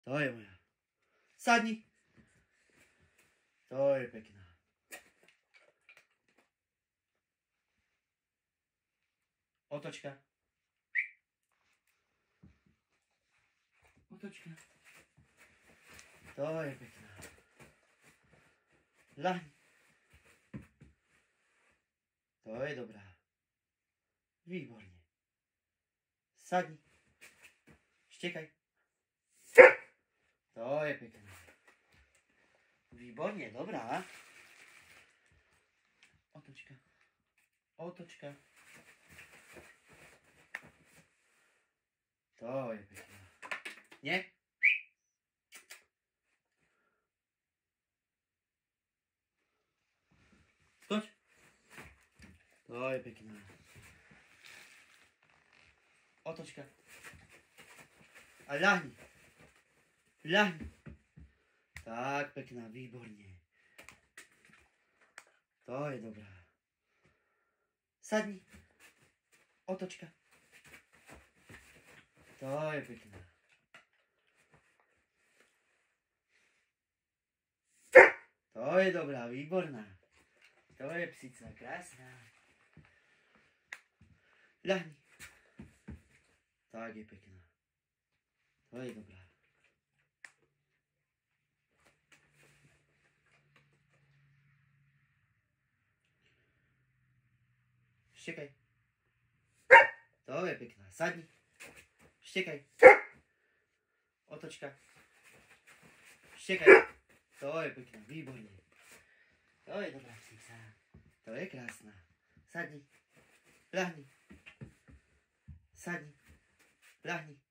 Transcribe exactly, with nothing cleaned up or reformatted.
To je moja. Sadni. To je pekná. Otočka. Otočka. To je pekná. Ľahni. To je dobrá. Výborne. Sadni. Štekaj. To je pekné. Výborne, dobrá. Otočka. Otočka. To je pekná. Nie? Skoč. To je pekná. Otočka. A ľahni. Ľahni. Tak, pekná, výborne. To je dobrá. Sadni. Otočka. To je pekná. To je dobrá, výborná. To je psica, krásna. Ľahni. Tak je pekná. To je dobrá. Štekaj. To je pekná. Sadni. Štekaj. Otočka. Štekaj. To je pekná. Výborne. To je dobrá psica. To je krásna. Sadni. Ľahni. Sadni. Ľahni.